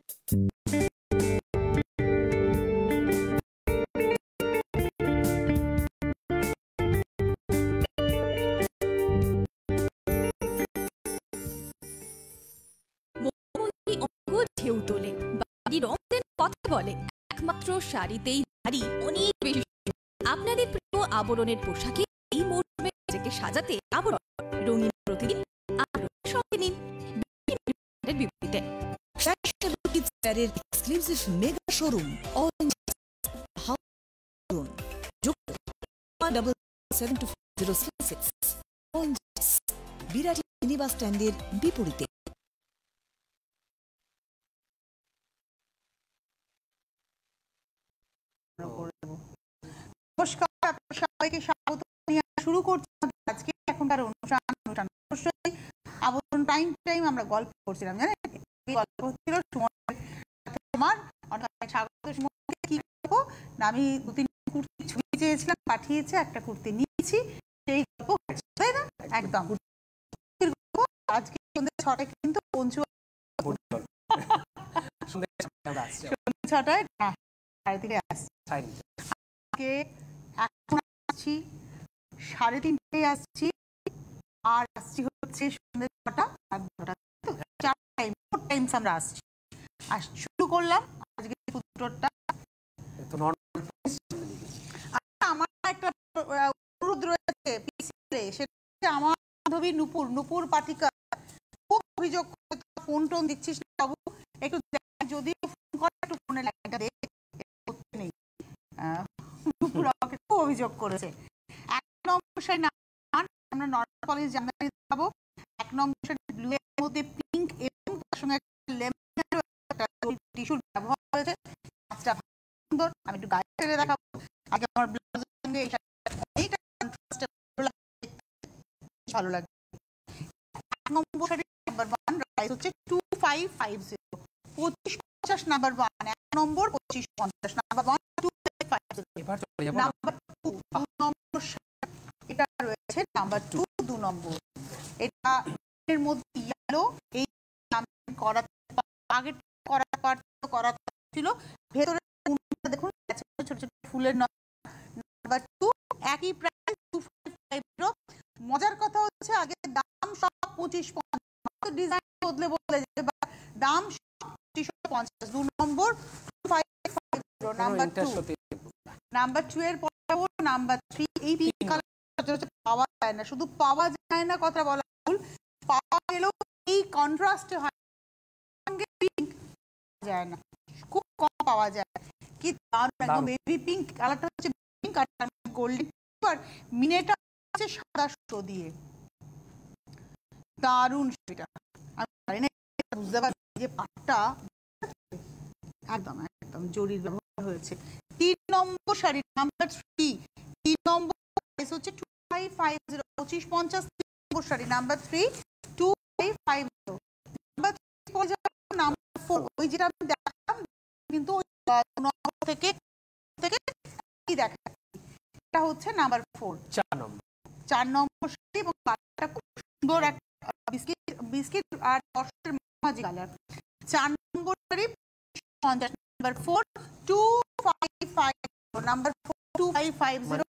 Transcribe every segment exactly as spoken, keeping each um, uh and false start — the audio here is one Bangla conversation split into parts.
ঢেউ তোলে, বাড়ির রঙের কথা বলে, একমাত্র শাড়িতেই নারী অনেক বেশি। আপনাদের প্রিয় আবরণের পোশাকে এই মৌসুমে নিজেকে সাজাতে আবরণ রঙিন প্রতিদিন আবরণের সঙ্গে নিন বিপরীতে। Exclusive mega showroom orange double seven two zero six Birati minibus স্ট্যান্ডের বিপরীতে। নমস্কার, আপনাদের সবাইকে স্বাগত জানিয়ে শুরু করছি আজকে এখনকার অনুষ্ঠান। অনুষ্ঠান অবশ্যই আবরণ টাইম টাইম আমরা গল্প করছিলাম, জানেন গল্প হচ্ছিল সুমনের সাথে আমার। অর্থাৎ স্বাগত সুমনকে কি করবো না, আমি দু তিন কুর্তি ছবি চেয়েছিলাম, পাঠিয়েছে, একটা কুর্তি নিয়েছি, সেই গল্প হচ্ছে, তাই না? একদম আজকে সন্ধ্যে ছটায় কিন্তু পঞ্চু সন্ধ্যে ছটায় সাড়ে তিনে আসছি, এখন আসছি সাড়ে তিনটায় আসছি, আর আসছি হচ্ছে সন্ধ্যে ছটা আর ছটা, চার টাইম ফোর টাইমস আমরা আসছি। আর শুরু করলাম আজকে পুত্রটা। আমার একটা অনুরোধ রয়েছে, সেটা আমার বান্ধবী নুপুর নুপুর পাঠিকা খুব অভিযোগ, ফোন টোন দিচ্ছিস না বাবু, একটু যদি ফোন করে একটু ফোনে লাইনটা দে, নেই অভিযোগ করেছে। এক নম্বর শাড়ি আমরা নর্মাল কলেজ জামদানি যাবো, এক নম্বর শাড়ি ব্লু এর মধ্যে পিঙ্ক এবং তার সঙ্গে একটা লেমন টিস্যুর ব্যবহার হয়েছে, কাজটা সুন্দর। আমি একটু গায়ে ফেলে দেখাবো। আগে আমার ব্লাউজের সঙ্গে এই শাড়িটা কন্ট্রাস্টে ভালো লাগে। এক নম্বর শাড়ি নাম্বার ওয়ান প্রাইস হচ্ছে টু ফাইভ ফাইভ জিরো, পঁচিশ পঞ্চাশ নাম্বার ওয়ান, এক নম্বর পঁচিশ পঞ্চাশ number one two five zero. Number two নম্বর এটা রয়েছে নাম্বার টু দু নম্বর, এটা এর মধ্যে ইয়েলো, এই করা আগে করা পার্ট করা ছিল, ভেতরে দেখুন ছোট ছোট ফুলের। নাম্বার টু একই price two five five zero. মজার কথা হচ্ছে আগে দাম সব পঁচিশ পঞ্চাশ, ডিজাইন বদলে বদলে যাবে, দাম পঁচিশ পঞ্চাশ। দু নম্বর two five five zero. Number two number two এর পর নাম্বার থ্রি। এই পিঙ্ক কালার পাওয়া যায় না, শুধু পাওয়া যায় না কথা বলা ভুল, পাওয়া গেলেও এই কন্ট্রাস্টে হয়, পিঙ্ক যায় না, খুব কম পাওয়া যায়। কি দারুণ একদম বেবি পিঙ্ক কালারটা হচ্ছে পিঙ্ক, আর গোল্ডেন আর মিনেটা আছে সাদা সুতো দিয়ে, দারুণ সেটা। আমি জানি না বুঝতে পারছি যে পাটটা একদম একদম জরির ব্যবহার হয়েছে। তিন নম্বর শাড়ি নাম্বার থ্রি, তিন নম্বর প্রাইস হচ্ছে টু ফাইভ ফাইভ জিরো, পঁচিশ পঞ্চাশ। তিন নম্বর sari number three two five five zero. Number three number four, ওই যেটা আমি দেখালাম কিন্তু নম্বর থেকে থেকে দেখা, এটা হচ্ছে নাম্বার ফোর, চার নম্বর চার নম্বর শাড়ি এবং কালারটা খুব সুন্দর, একটা বিস্কিট বিস্কিট আর বর্ষের মাঝি কালার। চার নম্বর শাড়ি পঞ্চাশ, number four two five five zero, number four two five five zero.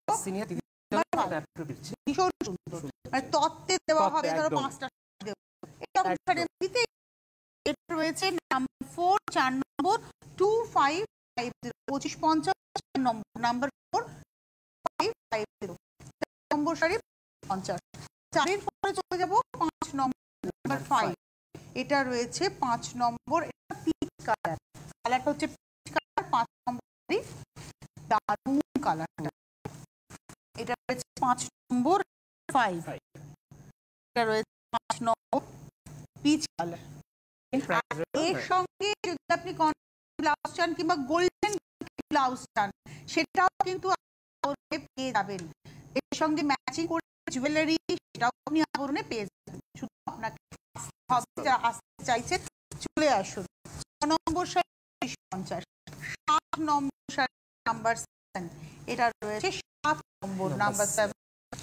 ভীষণ সুন্দর, মানে তত্ত্বে দেওয়া হবে, ধরো পাঁচটা দেবো, এটা এটা রয়েছে নাম্বার ফোর চার নম্বর টু ফাইভ ফাইভ জিরো, পঁচিশ পঞ্চাশ নম্বর, number four five five zero. নম্বর শাড়ি পঞ্চাশ। চারের পরে চলে যাবো পাঁচ নম্বর, নাম্বার ফাইভ, এটা রয়েছে পাঁচ নম্বর, এটা পিঙ্ক কালার, কালারটা হচ্ছে পিঙ্ক কালার, পাঁচ নম্বর দারুণ কালারটা, এটা রয়েছে পাঁচ নম্বর ফাইভ, এটা রয়েছে পাঁচ নম্বর পিচ কালার। এর সঙ্গে যদি আপনি ব্লাউজ চান কিংবা গোল্ডেন ব্লাউজ চান, সেটাও কিন্তু পেয়ে যাবেন। এর সঙ্গে ম্যাচিং করে জুয়েলারি, সেটাও আপনি আবরণে পেয়ে যাবেন। শুধু আপনাকে আসতে চাইছেন চলে আসুন। ছ নম্বর শাড়ি পঞ্চাশ, সাত নম্বর শাড়ি নাম্বার সেভেন, এটা রয়েছে সাত নম্বর নাম্বার সেভেন।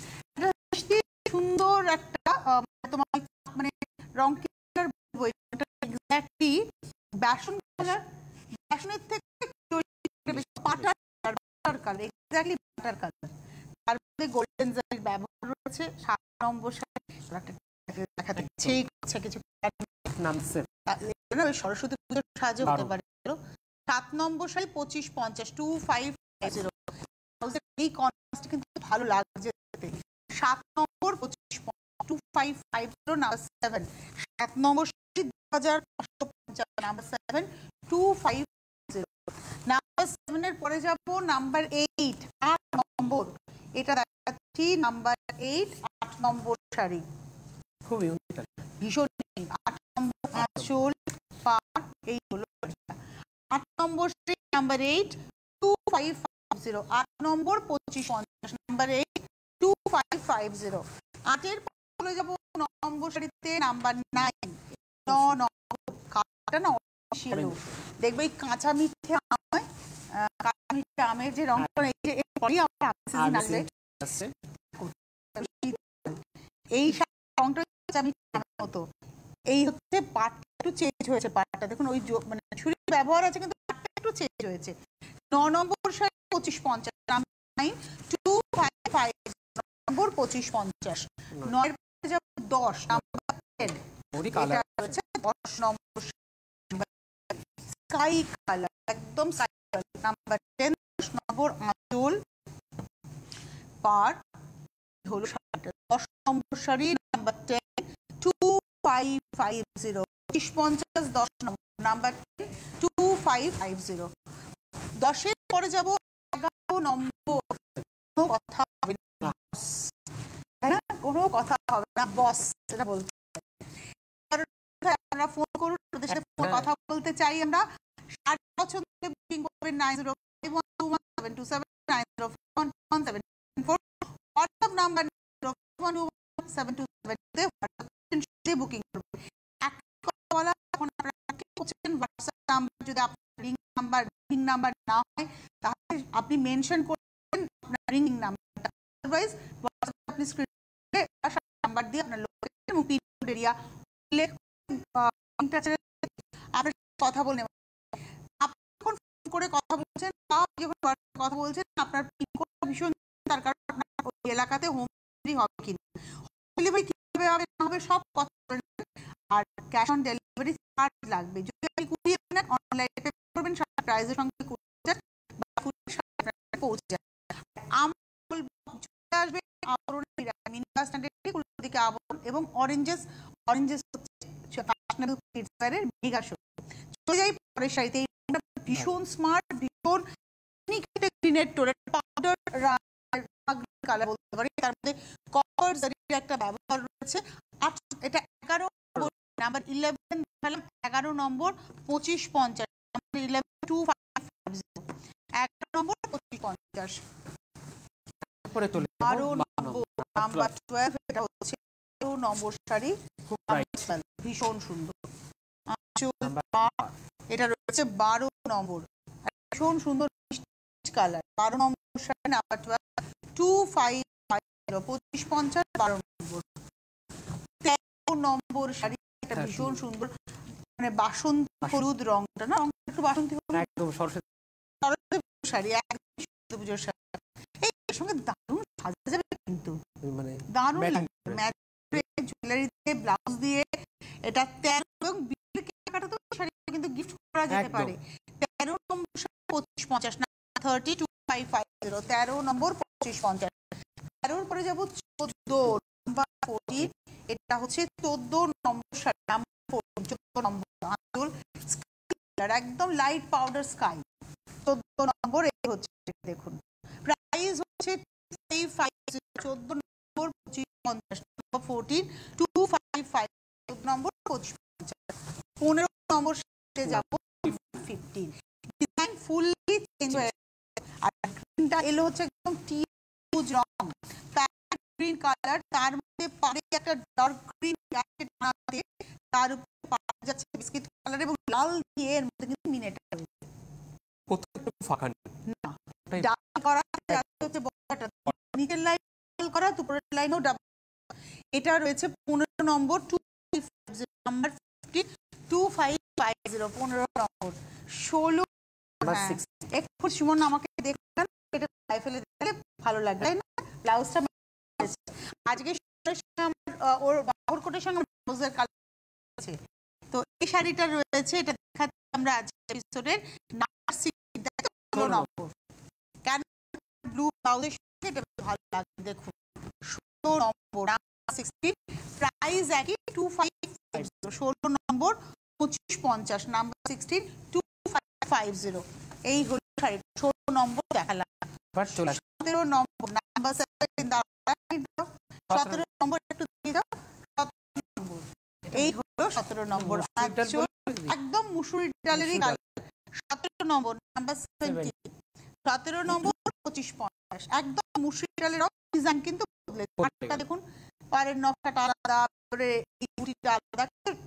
সুন্দর একটা তোমার মানে রং এক্স্যাক্টলি বেসন কালার প্যাশনের থেকে butter colour, exactly butter colour, তার মধ্যে গোল্ডেন জারির ব্যবহার রয়েছে। সাত নম্বর শাড়ি দেখাতে কিছু সরস্বতী পুজোর সাহায্য হতে পারে। সাত নম্বর শাড়ি পঁচিশ পঞ্চাশ টু ফাইভ ফাইভ জিরো, এই কন্ট্রাস্ট কিন্তু ভালো লাগছে। সাত নম্বর পঁচিশ two five five zero number seven, সাত নম্বর শাড়ি দু হাজার পাঁচশো পঞ্চাশ number seven two five zero. Number সেভেনের পরে যাবো নাম্বার এইট, আট নম্বর, এটা দেখাচ্ছি নাম্বার এইট, আট নম্বর শাড়ি খুবই ভীষণ। আট নম্বর আঁচল পাড়, এই হলো আট নম্বর sari number eight two five five zero, আট নম্বর পঁচিশ পঞ্চাশ number eight two five five zero. আটের চলে যাবো ন নম্বর শাড়িতে নাম্বার নাইন, ন নম্বর কালারটা না দেখবে এই কাঁচা মিঠে আম হয়, কাঁচা মিঠে আমের যে রংটা এই রংটা কাঁচা মিঠে আমের মতো। এই হচ্ছে পাটটা একটু চেঞ্জ হয়েছে, পাটটা দেখুন ওই মানে ছুরির ব্যবহার আছে কিন্তু পাটটা একটু চেঞ্জ হয়েছে। ন নম্বর শাড়ি পঁচিশ পঞ্চাশ number nine two five five নম্বর পঁচিশ পঞ্চাশ। নয় যাব দশ নাম্বার টেন, এটা হচ্ছে দশ নম্বর স্কাই কালার, একদম স্কাই কালার নাম্বার টেন, দশ নম্বর আঁচল পার হলো শাড়িটা। দশ নম্বর sari number ten two five five zero, পঁচিশ পঞ্চাশ দশ নম্বর number ten two five five zero. দশের পরে যাবো এগারো নম্বর, কথা হবে না, কোনো কথা হবে না বস, সেটা বলতে আপনারা ফোন করুন, ওদের সাথে কথা বলতে চাই আমরা। ষাট বছর ধরে বুকিং করবেন nine zero five one two one seven two seven nine zero five one two one seven four, WhatsApp number zero five one two one seven two seven তে বুকিং করবেন। একটা কথা বলা, এখন আপনারা কি করছেন, হোয়াটসঅ্যাপ নাম্বার যদি আপনার রিং নাম্বার রিং নাম্বার না হয় তাহলে আপনি মেনশন করবেন আপনার রিং নাম্বারটা, আদারওয়াইজ হোয়াটসঅ্যাপ আপনি স্ক্রিনে নাম্বার দিয়ে আপনার লোকেশন এবং পিনকোড এরিয়া উল্লেখ আপনার কথা বলে আপনি যখন ফোন করে কথা বলছেন বা যখন কথা বলছেন আপনার পিনকোড ভীষণ, তার কারণ আপনার ওই এলাকাতে হোম ডেলিভারি হবে কিনা, হোম ডেলিভারি কিভাবে হবে না হবে সব কথা বলেন। আর ক্যাশ অন ডেলিভারি চার্জ লাগবে, যদি আপনি কুড়িয়ে নেন অনলাইনে পে করবেন সারা প্রাইসের সঙ্গে পৌঁছে যায়। আমরা বলবো চলে আসবে আবরণ বাস স্ট্যান্ডের দিকে আবরণ এবং অরেঞ্জেস, অরেঞ্জেস মেগা শো। চলে যাই পরের শাড়িতে, ভীষণ স্মার্ট, ভীষণ গ্রিনের টোন পাউডার কালার বলতে পারি, তার মধ্যে কপার জারির একটা ব্যবহার রয়েছে। এটা এগারো নাম্বার ইলেভেন দেখালাম, এগারো নম্বর পঁচিশ পঞ্চাশ number eleven two five five zero, এগারো নম্বর পঁচিশ পঞ্চাশ। বারো নম্বর নাম্বার টুয়েলভ, এটা হচ্ছে বারো নম্বর শাড়ি, ভীষণ সুন্দর এটা রয়েছে বারো নম্বর, ভীষণ সুন্দর কালার, বারো নম্বর sari number twelve two five five zero, পঁচিশ পঞ্চাশ বারো নম্বর। তেরো নম্বর শাড়ি, এটা ভীষণ সুন্দর মানে বাসন্তী হলুদ রংটা না, রংটা একটু বাসন্তী হলুদ, একদম সরস্বতী শাড়ি, একদম সরস্বতী পুজোর শাড়ি, এর সঙ্গে দারুণ সাজা যাবে কিন্তু, মানে দারুণ লাগবে জুয়েলারি দিয়ে ব্লাউজ দিয়ে। এটা তেরো এবং বিয়ের কেনাকাটা তো শাড়ি কিন্তু গিফট করা যেতে পারে। তেরো নম্বর পঁচিশ পঞ্চাশ thirty two five five zero, তেরো নম্বর পঁচিশ পঞ্চাশ। তেরোর পরে যাবো চোদ্দ নাম্বার ফোরটিন, এটা হচ্ছে চোদ্দ নম্বর শাড়ি নাম্বার চোদ্দ নম্বর আঁচল একদম লাইট পাউডার স্কাই, চোদ্দ নম্বর এই হচ্ছে দেখুন, প্রাইস হচ্ছে চোদ্দ নম্বর পঁচিশ পঞ্চাশ নম্বর ফোরটিন টু ফাইভ ফাইভ, চোদ্দ নম্বর পঁচিশ পঞ্চাশ। পনেরো নম্বর সাথে যাবো ফিফটিন, ডিজাইন ফুললি চেঞ্জ হয়ে আর গ্রিনটা এলো হচ্ছে একদম টি সবুজ রং, প্যারেট গ্রিন কালার, তার মধ্যে পারে একটা ডার্ক গ্রিন জ্যাকেট বানাতে, তার উপর পাওয়া যাচ্ছে বিস্কিট কালার এবং লাল দিয়ে এর মধ্যে কিন্তু মিনেটা রয়েছে, কোথাও ফাঁকা নেই না, ডাবল করা হচ্ছে বড়টা, নিচের লাইন করা উপরের লাইনও ডাবল। এটা রয়েছে পনেরো নম্বর two five five zero number fifteen two five five zero, পনেরো নম্বর। ষোলো একটু সুমন আমাকে দেখবেন, এটা গায়ে ফেলে দিলে ভালো লাগবে, তাই না? ব্লাউজটা আজকে ওর বাহুর কোটের সঙ্গে ব্লাউজের কালার আছে। তো এই শাড়িটা রয়েছে, এটা দেখাচ্ছি আমরা আজকের এপিসোডের নাম্বার ষোলো নম্বর। কেন ব্লু ব্লাউজের সঙ্গে এটা ভালো লাগবে দেখুন। ষোলো নম্বর ষোলো, প্রাইস একই টু ফাইভ ফাইভ জিরো। ষোলো নম্বর পঁচিশ পঞ্চাশ, number sixteen two five five zero. এই হলো শাড়ি। ষোলো নম্বর দেখালাম। সতেরো নম্বর নাম্বার সেভেন্টিন, সতেরো নম্বর একটু দিয়ে দাও। সতেরো নম্বর, এই হলো সতেরো নম্বর, একদম মুসুরি ডালেরই কালার। সতেরো নম্বর নাম্বার সেভেন্টিন, সতেরো নম্বর পঁচিশ পঞ্চাশ, একদম মুসুরি ডালের ডিজাইন কিন্তু বদলে দেখুন, পাড়ের নকশাটা আলাদা, এই বুটিটা আলাদা,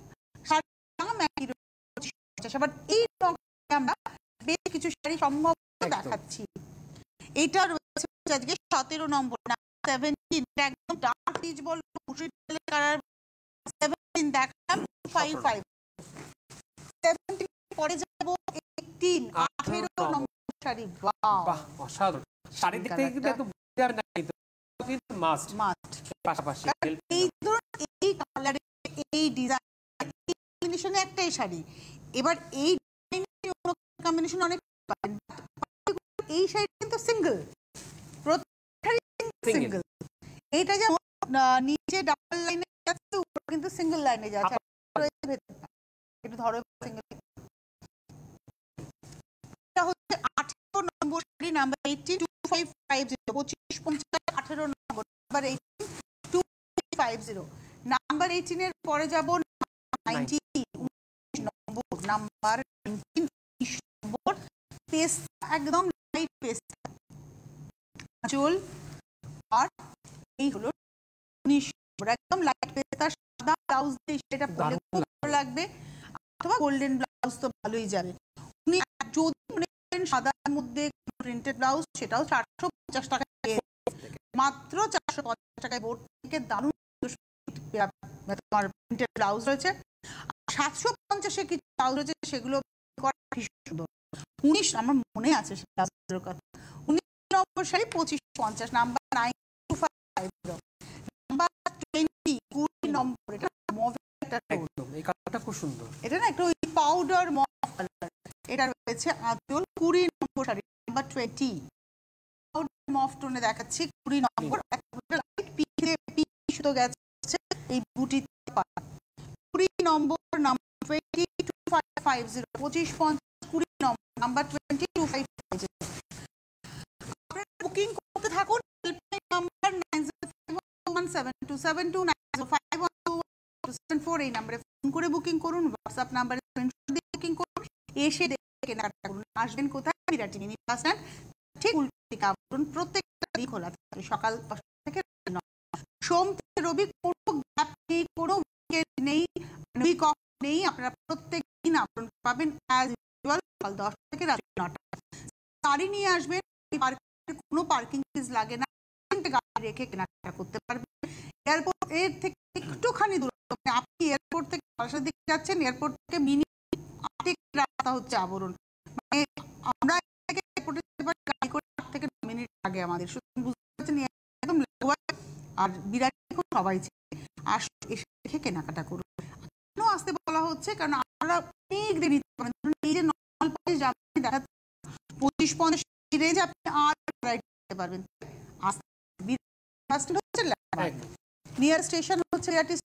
আবার এই আমরা বেশ কিছু শাড়ি সম্ভব দেখাচ্ছি। এইটা রয়েছে আজকে সতেরো নম্বর সেভেন্টিন, একদম ডার্ক পিচ বলবো, মুসুরি ডালের কালার। সেভেন্টিন দেখালাম ফাইভ ফাইভ। সেভেন্টিন পরে যাবো এইটিন, আঠেরো নম্বর শাড়ি। বাহ অসাধারণ শাড়ি, দেখতে কিন্তু এত বুঝার নাই তো, কিন্তু মাস্ট মাস্ট পাশাপাশি এই ধরনের এই কালারে এই ডিজাইন এই কম্বিনেশনে একটাই শাড়ি। এবার এই কম্বিনেশন অনেক পাবেন, এই শাড়ি কিন্তু সিঙ্গেল, সিঙ্গেল। এইটা যেমন নিচে ডাবল লাইনে যাচ্ছে, উপরে কিন্তু সিঙ্গেল লাইনে যাচ্ছে। একটু ধরো সিঙ্গেল। এটা হচ্ছে আঠেরো নম্বর sari, number eighteen two five five zero. পঁচিশ পঞ্চাশ, আঠেরো নম্বর number eighteen two five zero. Number eighteen এর পরে যাব নাইনটিন, উনিশ নম্বর নাম্বার নাইনটিন, উনিশ নম্বর পেস্ট, একদম লাইট পেস্ট চুল। আর এই হলো উনিশ নম্বর, একদম লাইট পেস্ট, আর সাদা ব্লাউজ দিয়ে সেটা পরলে খুব ভালো লাগবে, অথবা গোল্ডেন ব্লাউজ তো ভালোই যাবে। উনি যদি মনে করেন সাদার মধ্যে প্রিন্টেড ব্লাউজ, সেটাও চারশো পঞ্চাশ টাকা, মাত্র চারশো পঞ্চাশ টাকায় বোর্ড থেকে দারুণ তোমার প্রিন্টেড ব্লাউজ রয়েছে। সাতশো পঞ্চাশে কিছু ব্লাউজ রয়েছে, সেগুলো ভীষণ সুন্দর। উনিশ আমার মনে আছে ব্লাউজের কথা। উনিশ নম্বর শাড়ি পঁচিশ পঞ্চাশ, number nine two five five zero. Number twenty, কুড়ি নম্বর, এটা মভের একটা টোন, এই কালারটা খুব সুন্দর। এটা না একটু ওই পাউডার মভ কালার। এটা রয়েছে আঁচল, কুড়ি নম্বর sari, number twenty, powder mauve টোনে দেখাচ্ছি। কুড়ি নম্বর লাইট পিঙ্কে পিঙ্ক সুতো গেছে এই বুটিতে। কুড়ি নম্বর number twenty two five five zero. পঁচিশ পঞ্চাশ, কুড়ি নম্বর number twenty two five five zero. আপনারা বুকিং করতে থাকুন। Helpline number nine zero five one seven two seven two nine zero five one two seven four, এই নাম্বারে ফোন করে বুকিং করুন, হোয়াটসঅ্যাপ নাম্বারে বুকিং করুন, এসে দেখে কেনাকাটা করুন। আসবেন কোথায়? বিরাটি মিনি বাস স্ট্যান্ড, ঠিক উল্টে কাপড়। প্রত্যেকটা দিন খোলা থাকে সকাল দশটা থেকে সোম থেকে রবি, কোনো গ্যাপ নেই, কোনো উইকেন্ড নেই, উইক অফ নেই। আপনারা প্রত্যেক দিন আপনারা পাবেন অ্যাজ ইউজুয়াল সকাল দশটা থেকে রাত নটা। গাড়ি নিয়ে আসবেন, কোনো পার্কিং ফিস লাগে না, গাড়ি রেখে কেনাকাটা করতে পারবেন। এয়ারপোর্ট এর থেকে একটুখানি দূর, আপনি এয়ারপোর্ট থেকে বাসার দিকে যাচ্ছেন, এয়ারপোর্ট থেকে মিনিমাম আট রাস্তা হচ্ছে আবরণ, মানে আমরা এয়ারপোর্টে যেতে পারি গাড়ি করে আট থেকে ন মিনিট আগে আমাদের। বুঝতে পারছেন, একদম আর বিরাট এখন সবাই আস এসে দেখে কেনাকাটা করুন। কেন আসতে বলা হচ্ছে? কারণ আমরা অনেক দিন নিতে পারবেন, এই যে নর্মাল প্রাইস দেখা পঁচিশ পঞ্চাশ রেঞ্জ আপনি আর নিতে পারবেন। নিয়ার স্টেশন হচ্ছে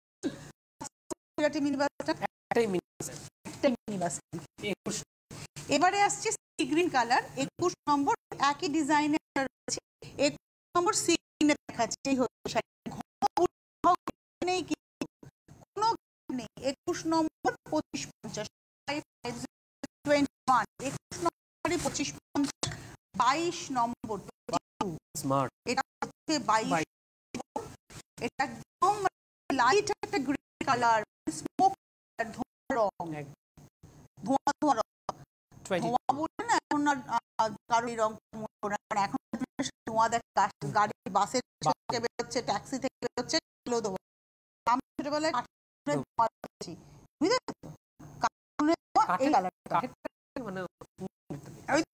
এবারে আসছে সি গ্রিন কালার, একুশ নম্বর, একই ডিজাইনের রয়েছে। একুশ নম্বর সি গ্রিনে দেখাচ্ছে, এই হচ্ছে নেই কি কোনো নেই। একুশ নম্বর পঁচিশ পঞ্চাশ, টোয়েন্টি ওয়ান, একুশ নম্বরে পঁচিশ পঞ্চাশ, বাইশ নম্বর স্মার্ট, এটা হচ্ছে বাইশ। এটা একদম লাইট একটা গ্রিন কালার, স্মোক ধোঁয়া রং, ধোঁয়া ধোঁয়া রং, ধোঁয়া বলে না এখন আর কারোর রং এখন ধোঁয়া দেখা গাড়ি বাসের থেকে বেরোচ্ছে, ট্যাক্সি থেকে বেরোচ্ছে, এগুলো দেবো। আমি ছোটবেলায়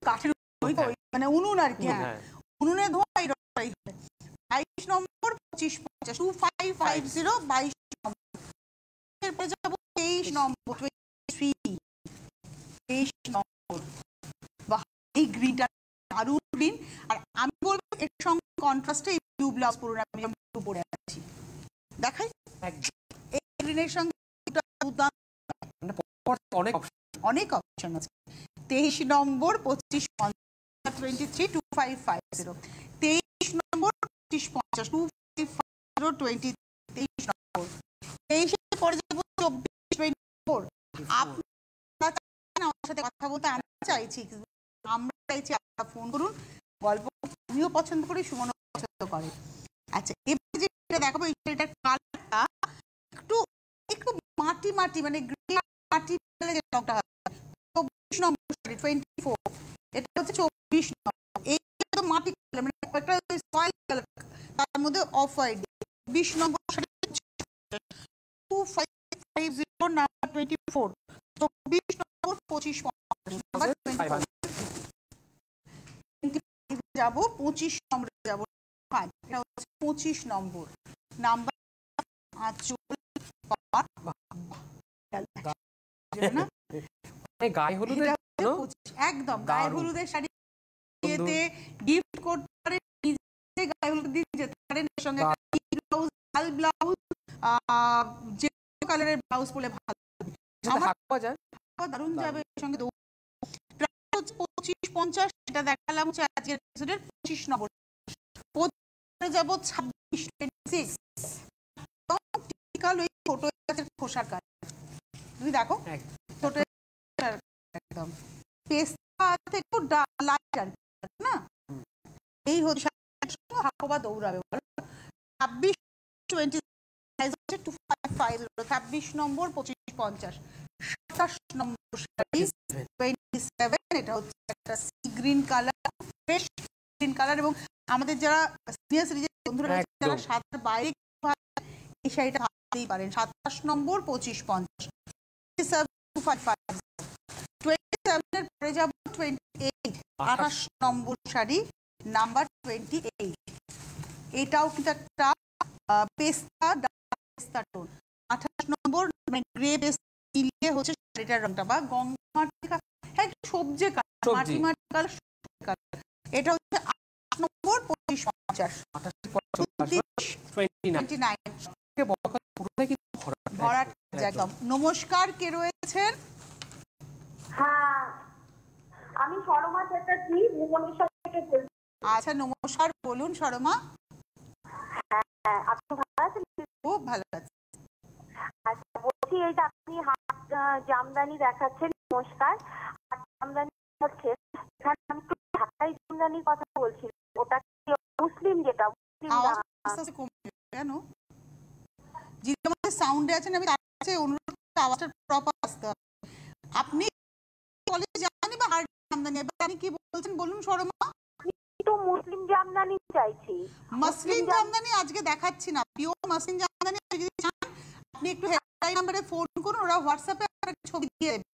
কাঠের মানে উনুন আর কি, হ্যাঁ উনুনে ধোয়া এই রকমটাই হবে। বাইশ নম্বর পঁচিশ পঞ্চাশ টু ফাইভ ফাইভ জিরো বাইশ নম্বর। এরপরে যাবো তেইশ নম্বর থ্রি তেইশ নম্বর। বাহ, এই গ্রিনটা দারুণ গ্রিন। আর আমি বলবো এর সঙ্গে কন্ট্রাস্টে এই ব্লু ব্লাউজ পরে আমি ব্লু পরে আছি, দেখাই এই গ্রিনের সঙ্গে অনেক অনেক অপশন আছে। তেইশ নম্বর পঁচিশ পঞ্চাশ twenty three two five five zero তেইশ নম্বর পঁচিশ পঞ্চাশ two five five zero twenty তেইশ নম্বর। তেইশের পরে যাবো চব্বিশ টোয়েন্টি ফোর। আপনার সাথে কথা বলতে আমি চাইছি, আমরা চাইছি আপনারা ফোন করুন, গল্প আমিও পছন্দ করি, সুমন পছন্দ করে। আচ্ছা, এবার যেটা দেখাবো এটার কালারটা একটু একটু মাটি মাটি মানে গ্রে মাটি যে রংটা হয়। চব্বিশ নম্বর টোয়েন্টি ফোর, এটা হচ্ছে চব্বিশ নম্বর। এই তো মাটি কালার মানে একটা সয়েল কালার, তার মধ্যে অফ হোয়াইট। বিশ নম্বর two five five zero number twenty four. চব্বিশ নম্বর পঁচিশ যাবো পঁচিশ নম্বরে যাবো। এটা হচ্ছে পঁচিশ নম্বর নাম্বার আঁচল গায়ে হলুদ একদম গায়ে হলুদের শাড়ি গিফট করতে পারেন, নিজে গায়ে হলুদ দিয়ে যেতে পারেন। এর সঙ্গে ব্লাউজ লাল ব্লাউজ যে কালারের ব্লাউজ পরলে ভালো দারুণ যাবে। এর সঙ্গে পঁচিশ পঞ্চাশ এটা দেখালাম হচ্ছে আজকের এপিসোডের পঁচিশ নম্বর। পঁচিশে যাব ছাব্বিশ টোয়েন্টি সিক্স ওই ছোট গাছের খোসার কাজ। তুমি দেখো ছোট একদম পেস্তা থেকে লাইট আর না, এই হচ্ছে হাঁকবা দৌড়াবে। ছাব্বিশ টোয়েন্টি টু ফাইভ ফাইভ ছাব্বিশ নম্বর পঁচিশ পঞ্চাশ। সাতাশ নম্বর শাড়ি টোয়েন্টি সেভেন, এটা হচ্ছে একটা sea green colour, fresh green colour. এবং আমাদের যারা সিনিয়র সিটিজেন বন্ধুরা যারা সাদার বাইরে এই শাড়িটা ভাবতেই পারেন। সাতাশ নম্বর পঁচিশ পঞ্চাশ টু ফাইভ ফাইভ টোয়েন্টি সেভেনের পরে যাব টোয়েন্টি এইট আঠাশ নম্বর শাড়ি নাম্বার টোয়েন্টি এইট। এটাও কিন্তু একটা পেস্তা পেস্তা টোন। আঠাশ নম্বর গ্রে পেস্তা মিলিয়ে হচ্ছে শাড়িটার রংটা বা গঙ্গা মাটি হ্যাঁ সবজি কালার মাটি মাটি কালার। এটা হচ্ছে আট নম্বর পঁচিশ পঞ্চাশ টোয়েন্টি নাইন ভরাট একদম। নমস্কার, কে রয়েছেন? হ্যাঁ, আমি শর্মা চ্যাটার্জি ভুবনেশ্বর থেকে বলছি। আচ্ছা, নমস্কার, বলুন শর্মা। হ্যাঁ, আপনি ভালো আছেন? খুব ভালো আছি। আচ্ছা, বলছি এই যে আপনি হাত জামদানি দেখাচ্ছেন, নমস্কার। হাত জামদানি হচ্ছে এখানে আমি একটু ঢাকাই জামদানির কথা বলছি, ওটা কি মুসলিম যেটা মুসলিম কেন যেটা আমাদের সাউন্ডে আছেন আমি তার কাছে অনুরোধ আওয়াজটা প্রপার আসতে হবে। আপনি কলেজে জামদানি বা হার্ড জামদানি, এবার আপনি কি বলছেন বলুন শর্মা। তো মুসলিম জামদানি চাইছি। মুসলিম জামদানি আজকে দেখাচ্ছি না, পিওর মুসলিম জামদানি যদি চান আপনি একটু হেল্পলাইন নম্বরে ফোন করুন, ওরা হোয়াটসঅ্যাপে একটা ছবি দিয়ে দেবে।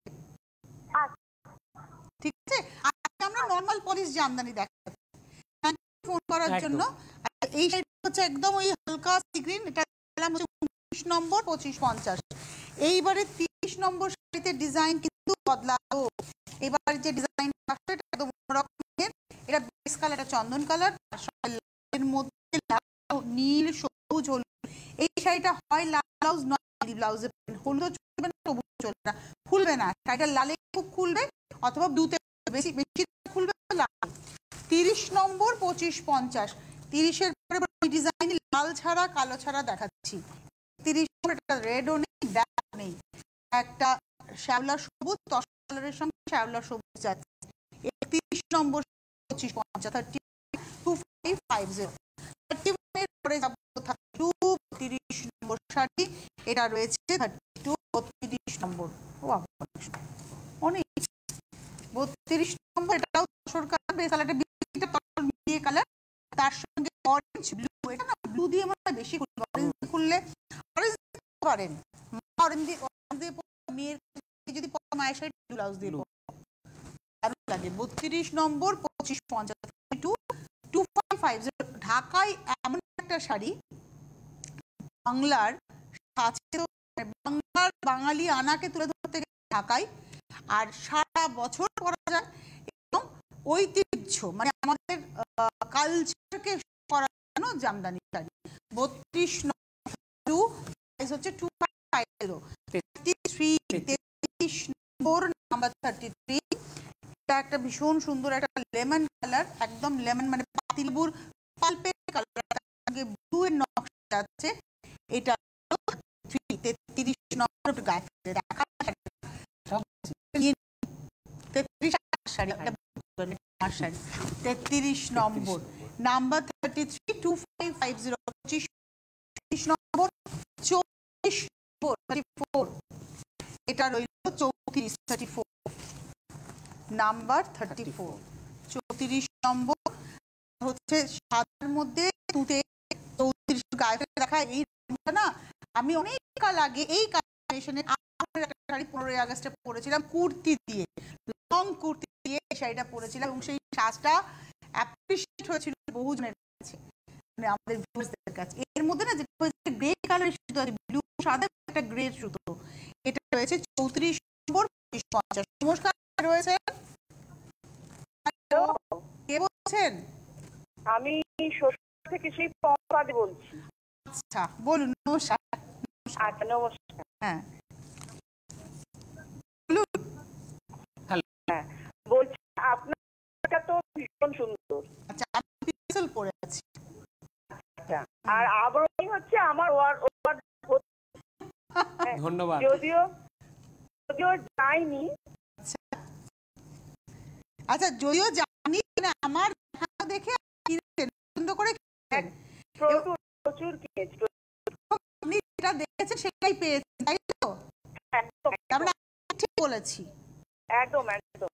ঠিক আছে, আজকে আমরা নরমাল পলিশ জামদানি দেখাচ্ছি। ফোন করার জন্য। এই শাড়িটা হচ্ছে একদম ওই হালকা সি গ্রিন, এটা হচ্ছে উনিশ নম্বর পঁচিশ পঞ্চাশ। এইবারে তিরিশ নম্বর শাড়িতে ডিজাইন কিন্তু বদলাও। এবার যে ডিজাইন এটা একদম অন্যরকমের, এটা বেস কালার, এটা চন্দন কালার, লালের মধ্যে নীল সবুজ হলুদ। এই শাড়িটা হয় লাল ব্লাউজ নয় ব্লাউজে হলুদ চলবে না, সবুজ চলবে না, খুলবে না। শাড়িটা লালে খুব খুলবে অথবা ব্লুতে বেশি বেশি খুলবে লাল। তিরিশ নম্বর পঁচিশ পঞ্চাশ। তিরিশের পরে ডিজাইন লাল ছাড়া কালো ছাড়া দেখাচ্ছি। তিরিশ নম্বর একটা রেডও নেই, ব্ল্যাক নেই, একটা শ্যাওলা সবুজ দশ কালারের সঙ্গে শ্যাওলা সবুজ যাচ্ছে। একত্রিশ নম্বর পঁচিশ পঞ্চাশ thirty two five five zero. Thirty ওয়ানের পরে যাবো থার্টি টু তিরিশ নম্বর শাড়ি, এটা রয়েছে থার্টি টু বত্রিশ নম্বর। ও অনেক বত্রিশ নম্বর, এটাও দশর কালার, বেশ কালারটা বিয়ে কালার, তার সঙ্গে অরেঞ্জ ব্লু। এটা না ব্লু দিয়ে আমরা বেশি খুলবো, অরেঞ্জ খুললে অরেঞ্জ পারেন, অরেঞ্জ দিয়ে মেয়ের যদি মায়ের শাড়ি ব্লাউজ দিয়ে দারুণ লাগে। বত্রিশ নম্বর পঁচিশ পঞ্চাশ two two five five zero. ঢাকায় এমন একটা শাড়ি, বাংলার বাংলার বাঙালি আনাকে তুলে ধরতে গেলে ঢাকায়, আর সারা বছর পরা যায় এবং ঐতিহ্য মানে আমাদের কালচারকে করার জন্য জামদানি শাড়ি। বত্রিশ টু হচ্ছে two five zero. Thirty three তেত্রিশ নম্বর নাম্বার থার্টি থ্রি। এটা একটা ভীষণ সুন্দর একটা লেমন কালার, একদম লেমন মানে পাতিলেবুর পাল্পের কালার, ব্লু এর নকশা আছে। এটা তেত্রিশ নম্বর গায়ে দেখা তেত্রিশ নম্বর number thirty three two five five zero. পঁচিশ নম্বর চৌত্রিশ থার্টি ফোর। এটা রইল চৌত্রিশ thirty four number thirty four. চৌত্রিশ নম্বর হচ্ছে সাদার মধ্যে তুতে চৌত্রিশ গায়ে দেখা। এই না আমি অনেক কাল আগে এই কালেকশনে শাড়ি পনেরোই আগস্টে পরেছিলাম কুর্তি দিয়ে, লং কুর্তি দিয়ে শাড়িটা পরেছিলাম এবং সেই সাজটা অ্যাপ্রিশিয়েট হয়েছিল বহুজনের কাছে, মানে আমাদের ভিউয়ার্সদের কাছে। এর মধ্যে না যেটা হয়েছে গ্রে কালারের সুতো আছে, ব্লু সাদা একটা গ্রে সুতো, এটা রয়েছে চৌত্রিশ নম্বর পঞ্চাশ। নমস্কার, রয়েছে কে বলছেন? আমি শ্বশুর থেকে সেই পম্পাদি বলছি। আচ্ছা বলুন। নমস্কার। আচ্ছা নমস্কার। হ্যাঁ হ্যাঁ বলছি আপনারটা তো ভীষণ সুন্দর। আচ্ছা আমি পিক্সেল পরে আছি। আচ্ছা আর আবরণী হচ্ছে আমার ওয়ার ওয়ার ধন্যবাদ। যদিও যদিও যাইনি। আচ্ছা যদিও জানি না, আমার দেখে পছন্দ করে প্রচুর প্রচুর কিনেছি। আপনি যেটা দেখেছেন সেটাই পেয়েছেন, তাই তো? একদম আমরা ঠিক বলেছি। একদম একদম।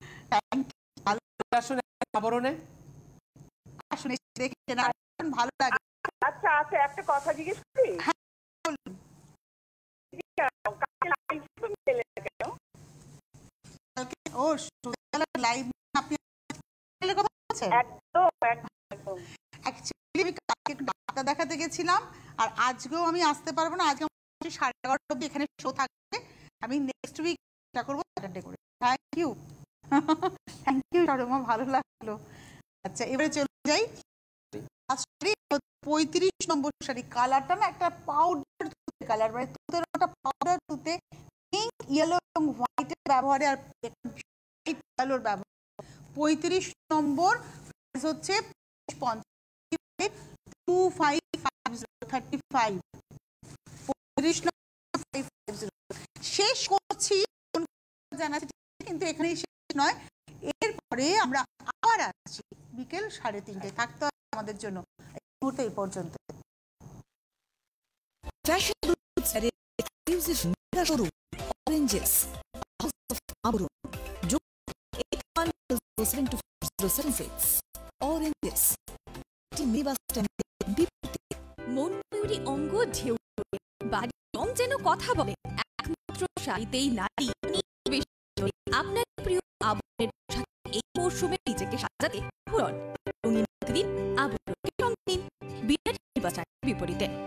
আসলে আবরণে আসলে দেখেছেন ভালো লাগে। আচ্ছা আচ্ছা একটা কথা জিজ্ঞেস করি। ও লাইভ আপনি কথা বলছেন? একদম একদম। অ্যাকচুয়ালি আমি কালকে ডাক্তার দেখাতে গেছিলাম, আর আজকেও আমি আসতে পারবো না। আজকে সাড়ে এগারোটা অব্দি এখানে শো থাকবে। আমি নেক্সট উইক চেষ্টা করবো স্যাটারডে করে। Thank you thank you Sarma, ভালো লাগলো। আচ্ছা এবারে চলে যাই। পঁয়ত্রিশ নম্বর শাড়ি, কালারটা না একটা পাউডার কালার, মানে তুতের একটা পাউডার তুতে পিঙ্ক ইয়েলো এবং হোয়াইটের ব্যবহারে আর কালোর ব্যবহার। পঁয়ত্রিশ নম্বর হচ্ছে two five five zero thirty five. পঁয়ত্রিশ শেষ করছি জানাচ্ছি, কিন্তু এখানেই শেষ নয়, এরপরে আমরা আবার আসছি বিকেল সাড়ে তিনটে। থাকতে হবে আমাদের জন্য এই মুহূর্তে এই পর্যন্ত। Fashion saree exclusive mega showroom Oranges House of Aboron eight one zero seven two zero seven six Oranges Meva stand মন তৈরি অঙ্গ ঢেউ তোলে, বাড়ির রং যেন কথা বলে। একমাত্র শাড়িতেই নারী আপনার প্রিয় আবরণের পোশাকে এই মৌসুমে নিজেকে সাজাতে আবরণ রঙিন দিন আবরণকে সঙ্গে নিন বিরাট নির্বাচনের বিপরীতে।